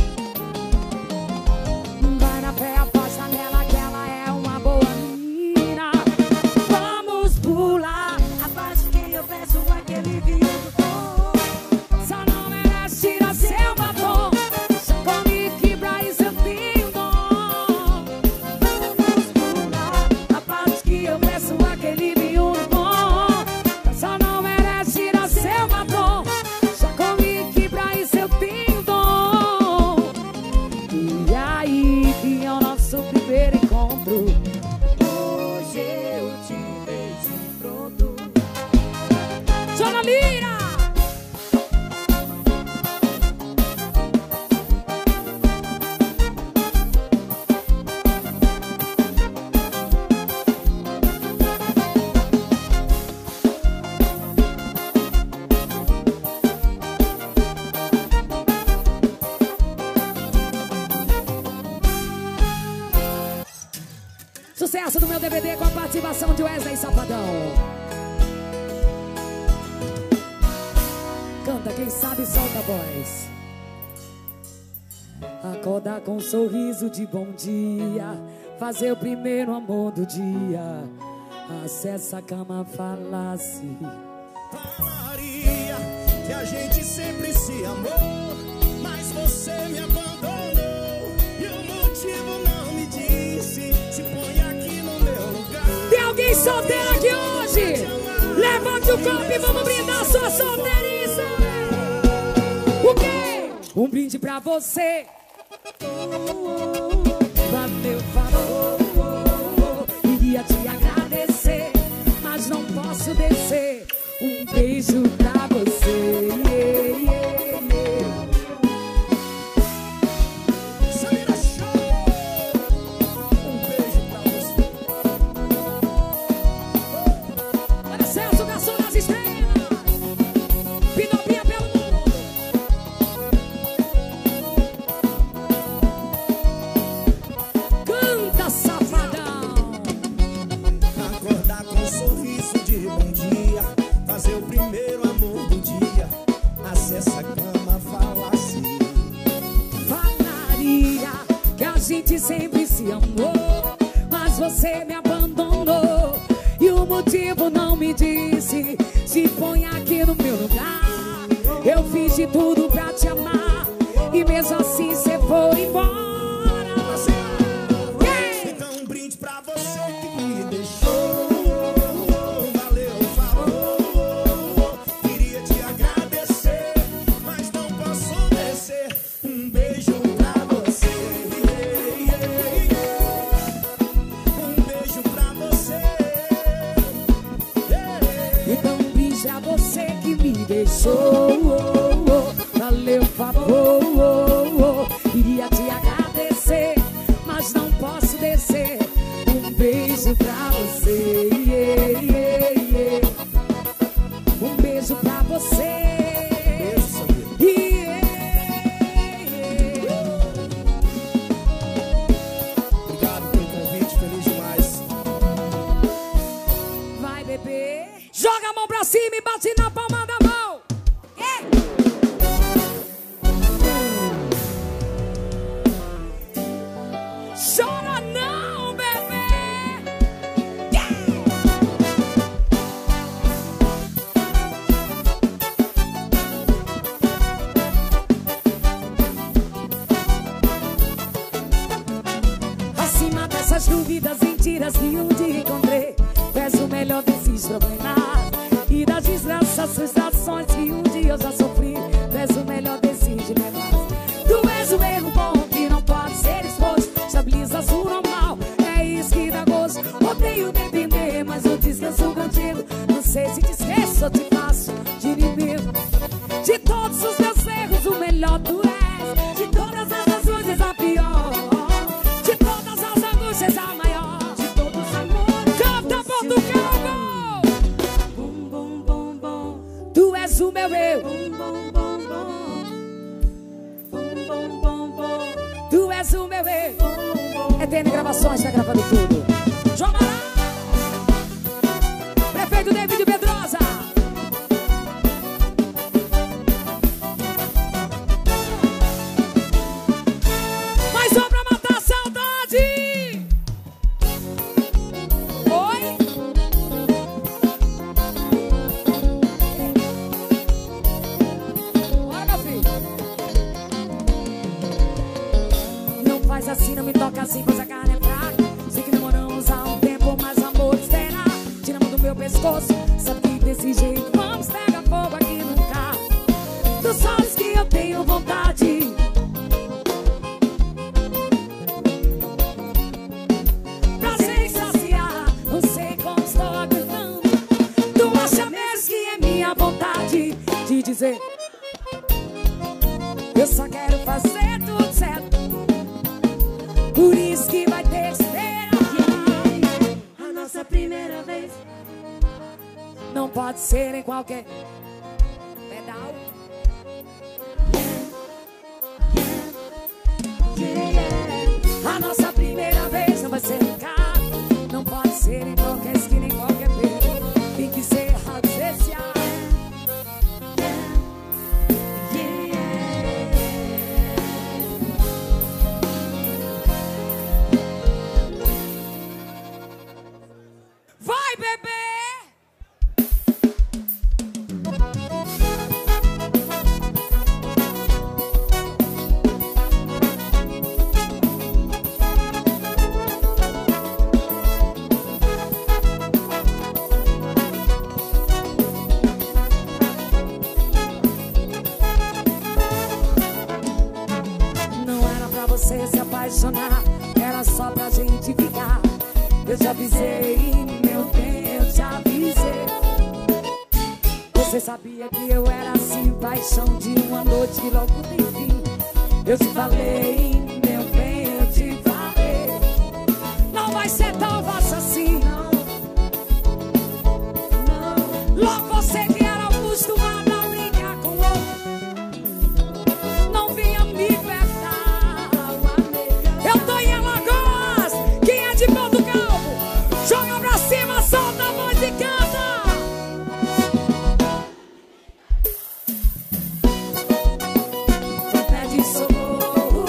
Vai na fé, aposta nela que ela é uma boa menina. Vamos pular a parte que eu peço aquele vinho do bom. Só não merece, tira seu batom. Deixa comigo que pra isso eu tenho dom. Vamos pular a parte que eu peço aquele vinho do bom. Só não merece, tira seu batom. Deixa comigo que pra isso eu tenho dom. E aí que é o nosso primeiro encontro. Hoje eu te vejo pronto. Joga Lira! Sucesso do meu DVD com a participação de Wesley Safadão. Canta, quem sabe solta a voz. Acordar com um sorriso de bom dia, fazer o primeiro amor do dia. Acessa a cama, falasse. Falaria que a gente sempre se amou, mas você me abandonou e o motivo não me disse. Se põe aqui no meu lugar. Tem alguém solteiro aqui hoje? Levante o copo e vamos brindar a sua solteirice. O quê? Um brinde pra você. Valeu, falou. Iria te agradecer, mas não posso descer. Um beijo pra você. Samira Show. Um beijo pra você. Olha Celso, garçom das estrelas. Pinopinha pelo mundo. Canta, safadão. Acordar com um sorriso de bom dia, fazer o primeiro amor do dia. Acessa a cama, fala assim. Falaria que a gente sempre se amou, mas você me abandonou e o motivo não me disse. Se põe aqui no meu lugar. Eu fiz de tudo pra te amar e mesmo assim você foi embora. Então um brinde pra você que me deixou. Valeu, falou. Queria te agradecer, mas não posso descer. Um beijo pra você. Um beijo pra você. Então um brinde a você que me deixou. Valeu, favor. Iria te agradecer, mas não posso descer. Um beijo pra você. Um beijo pra você. Obrigado pelo convite, feliz demais. Vai, bebê. Joga a mão pra cima e bate na palma da mão. Chora não, bebê. Acima dessas dúvidas, mentiras que um dia encontrei, tu és o melhor desses problemas e das desgraças, frustrações que um dia eu já sofri. Tu és o melhor desses dilemas. Tu és o erro bom que não pode ser exposto. Estabilizas o normal, é isso que dá gosto. Odeio depender, mas eu descanso contigo. Não sei se te esqueço ou te faço de inimigo. De todos os meus erros, o melhor tu és. De todas as razões, a pior. De todas as angústias, a maior. De todos os amores, canta Portugal. Bum, bum, bum, bum. Tu és o meu eu. Bum, bum, bum, bum. Bum, bum, bum, bum. Tu és o meu eu. ETN Gravações, tá gravando tudo. João Mará. Prefeito David Pedrosa. Mais um pra matar a saudade. Oi? Bora, meu filho. Não faz assim, não me toca assim, pois a carne é fraca. Sei que demoramos há um tempo, mas amor espera. Tira a mão do meu pescoço, sabe que desse jeito vamos pegar fogo aqui no carro. Tu sabes que eu tenho vontade. Pra se saciar, não sei como estou aguentando. Tu acha mesmo que é minha vontade de dizer eu só quero fazer tudo certo. Por isso que vai ter que esperar. A nossa primeira vez não pode ser em qualquer pedal. A nossa primeira vez não vai ser em casa. Não pode ser em qualquer esquina, em qualquer beco. Tem que ser especial. apaixonar, era só pra gente ficar. Eu te avisei, meu bem, eu te avisei. Você sabia que eu era assim, paixão de uma noite que logo tem fim. Eu te falei, meu bem, eu te falei. Não vai ser tão fácil assim, não. Logo você que era acostumada a brincar com o outro, não vinha me apertar. Eu tô em Alagoas, quem é de Porto Calvo, joga pra cima, solta a voz e canta. Pede socorro,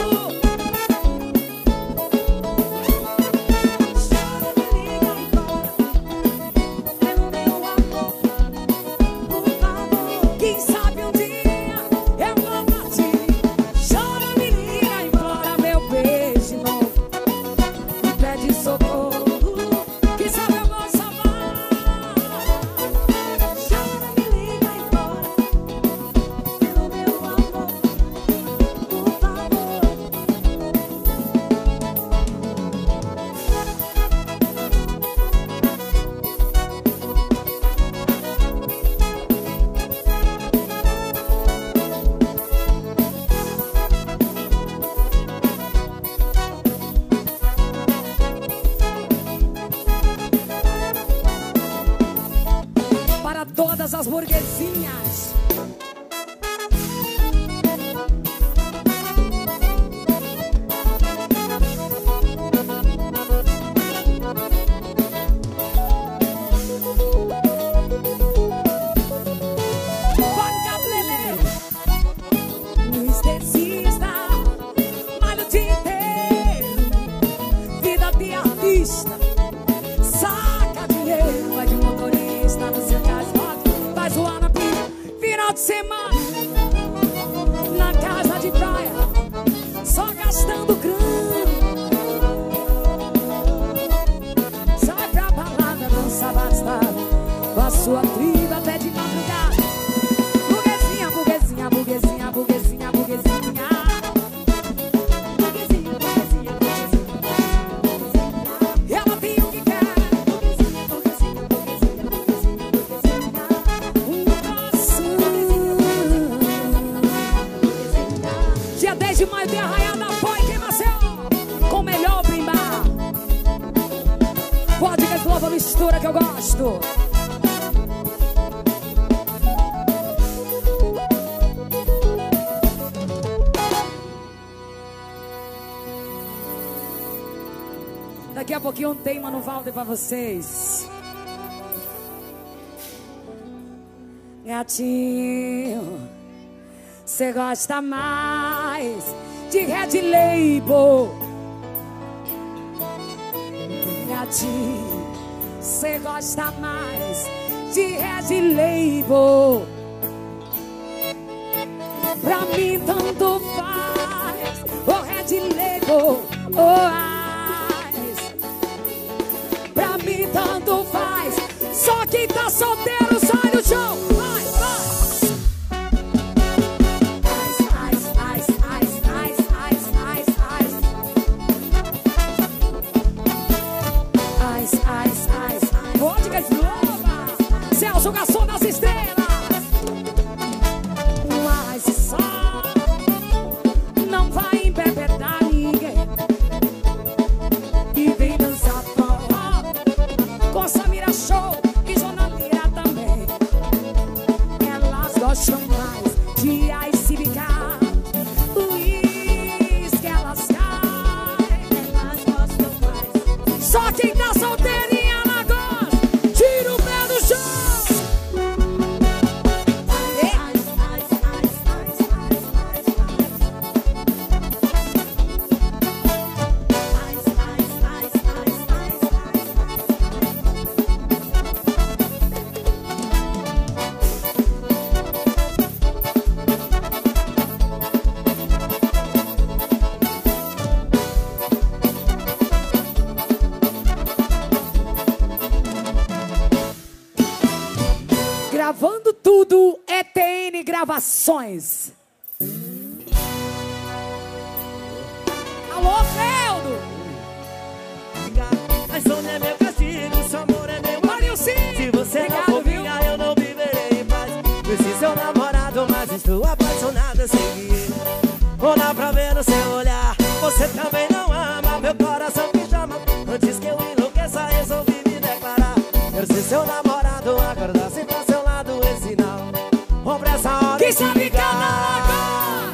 chora, me liga embora, pelo meu amor, por favor. Quem sabe um dia eu vou partir. Chora, me liga embora, meu beijo novo. Me pede socorro, quem sabe eu vou salvar. Chora, me liga embora, pelo meu amor, por favor. Para todas as burguesinhas, banca plebe, Luiz desista, malha o dia inteiro, vida de artista, saca dinheiro, vai de motorista no seu casório, vai zoar na pista, final de semana, na casa de praia, só gastando grana. Sai pra balada, dança bastante, com a sua tribo até de madrugada. Burguesinha, burguesinha, burguesinha, burguesinha, burguesinha. Burguesinha, burguesinha, burguesinha, burguesinha. Ela tem o que quer. Burguesinha, burguesinha, burguesinha, burguesinha, burguesinha. Um coração. Dia 10 de maio tem Arraiada Foi quem nasceu com o melhor primar. Vodka de nova mistura que eu gosto. Daqui a pouquinho tem Mano Valder pra vocês. Gatinho, cê gosta mais de Red Label. Gatinho, cê gosta mais de Red Label. Pra mim tanto faz o Red Label ou Ice. Pra mim tanto faz, só quem tá solteiro sai do chão. Vai, vai. Ice, ice, ice, ice, ice, ice, ice, ice. Ice, ice, ice, ice. Vodka de Nova, Celso Garçom das Estrelas. Um ice só não vai embebedar ninguém. E vem dançar forró com Samira Show e Zona Lira também. Elas gostam mais de Ice Bicar, uísque elas caem. Elas gostam mais. Só quem tá solteiro em Alagoas, tira o pé do chão. Gravando tudo, ETN Gravações. Alô, Fé! A insônia é meu castigo, seu amor é meu amigo. Se você não for minha, eu não viverei em paz. Preciso seu namorado, mas estou apaixonada sem ele. Ou dá pra ver no seu olhar, você também não ama. Meu coração me chama, antes que eu enlouqueça resolvi me declarar. Quero ser seu namorado, acordar sempre ao seu lado, esse não. Ou pra essa hora Quem de sabe ligar. cantar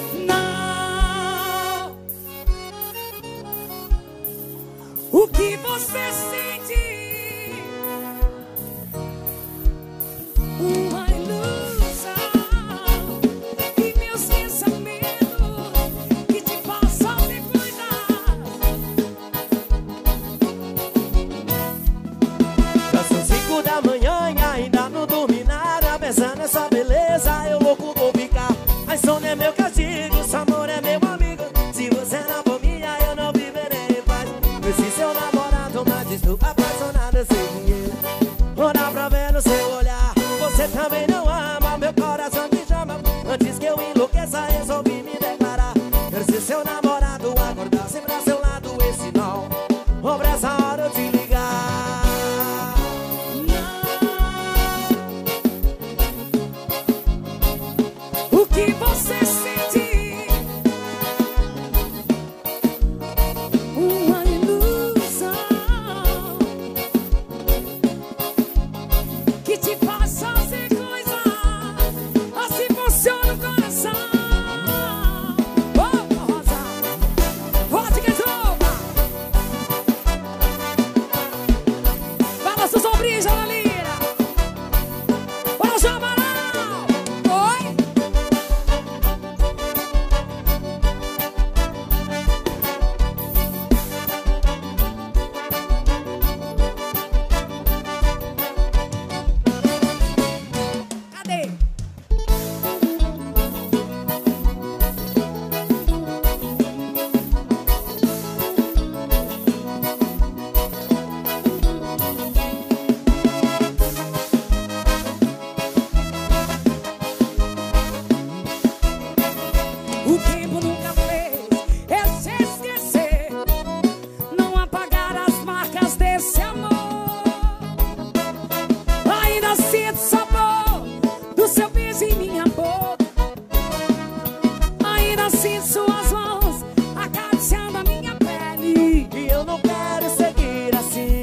não. O que você sente? Uma ilusão. E meus pensamentos que te façam se cuidar. Já são 5 da manhã e ainda não dormi nada. Pensando nessa beleza, eu louco vou ficar. A insônia é meu castigo, seu amor é meu amigo. Se você não for minha, eu não viverei em paz. Preciso seu namorado, mas estou apaixonada sem dinheiro. Ou dá pra ver no seu olhar, você também não ama. Meu coração me chama, antes que eu enlouqueça resolvi me declarar. Quero ser seu namorado, acordar sempre ao seu lado, esse não. Ou pra essa hora eu te ligar. O que você sente? Uma ilusão que te faz fazer coisa, assim funciona o coração. Oh, Rosa, vodka toma. Balança o sombrinho, já na lira. Bora, Jamarão. Oi. Cadê? O tempo nunca fez eu te esquecer, não apagar as marcas desse amor. Ainda sinto o sabor do seu beijo em minha boca. Ainda sinto suas mãos acariciando a minha pele. E eu não quero seguir assim,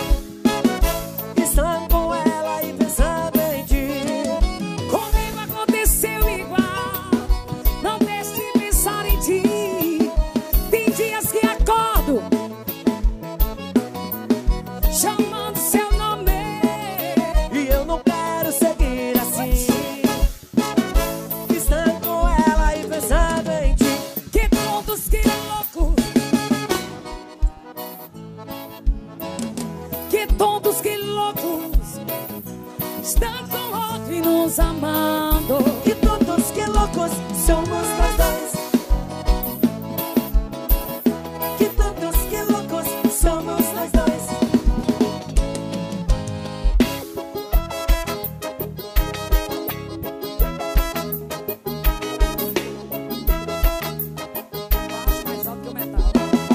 estando com ela e pensando em ti. Comigo aconteceu igual, não deixe de pensar em ti. Tem dias que acordo chamando seu nome. E eu não quero seguir assim, estando com ela e pensando em ti. Que tontos, que loucos. Que tontos, que loucos. Estão com outro e nos amando. Que tontos, que loucos somos nós dois. Que tontos, que loucos somos nós dois. Mais alto que o metal.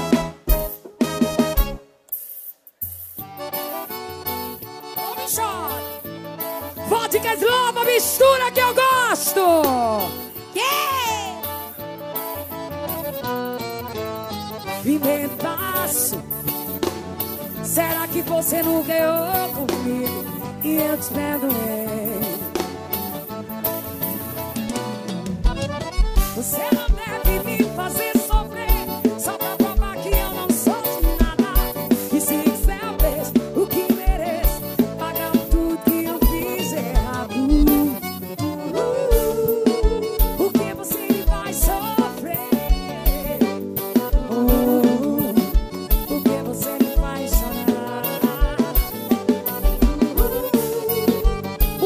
Ô, bichão. Vodka Slova, mistura que eu gosto. Yeah! Pimentaço. Será que você não ganhou comigo e eu te perdoei? Você não deve me fazer sofrer só pra provar que eu não sou de nada. E se quiser eu vejo o que mereço, pagando tudo que eu fiz errado. O que você vai sofrer? O que você me faz chorar?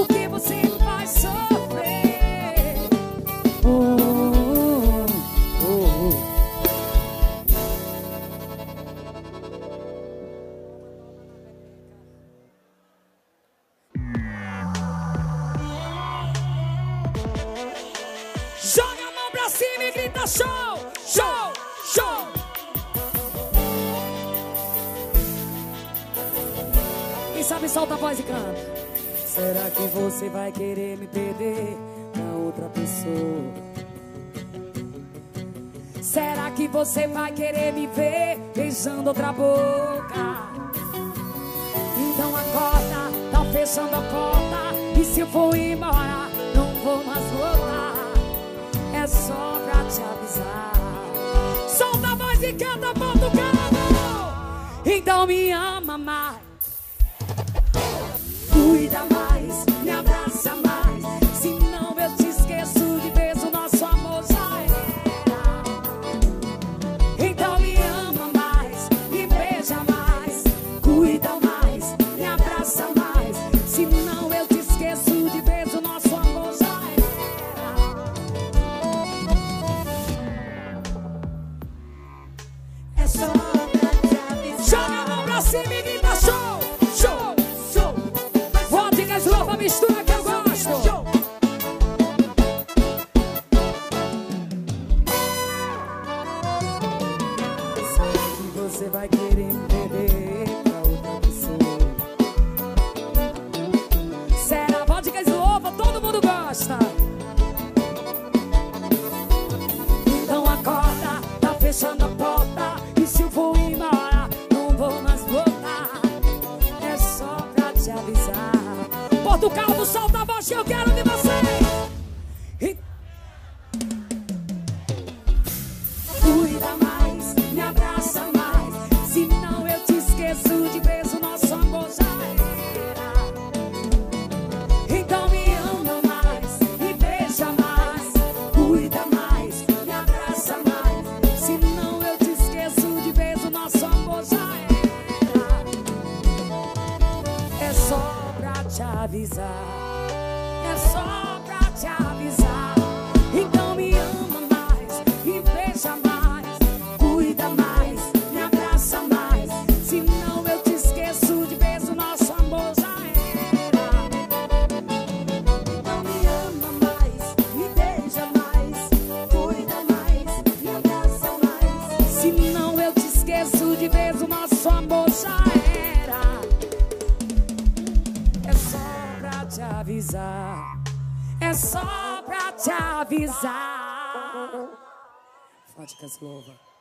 solta a voz e canta. Será que você vai querer me perder pra outra pessoa? Será que você vai querer me ver beijando outra boca? Então acorda, tá fechando a porta. E se eu for embora, não vou mais voltar. É só pra te avisar. Solta a voz e canta, bota o carro. Então me ama mais, cuida mais, me abraça mais. Senão eu te esqueço de vez, o nosso amor já era. Então me ama mais, me beija mais, cuida mais, me abraça mais. Senão eu te esqueço de vez, o nosso amor já era. É só pra te avisar. Joga a mão pra cima e grita show, show, show. Vodka Slopa, mistura que eu gosto. Será que você vai querer me perder pra outra pessoa? Será vodka Slopa, todo mundo gosta. Então acorda, tá fechando a porta. E se eu for embora, não vou mais voltar. É só pra te avisar. Porto Caldo, solta a voz que eu quero de você. Cuida mais, me abraça mais. Senão eu te esqueço de vez, o nosso amor já era. Então me ama mais, me beija mais, cuida mais, me abraça mais. Senão eu te esqueço de vez, o nosso amor já era. É só pra te avisar. É só pra te avisar. Então me ama mais, me beija mais, cuida mais, me abraça mais. Senão eu te esqueço de vez, o nosso amor já era. Então me ama mais, me beija mais, cuida mais, me abraça mais. Senão eu te esqueço de vez, o nosso amor já era. É só pra te avisar. É só pra te avisar. Vodka Slopa.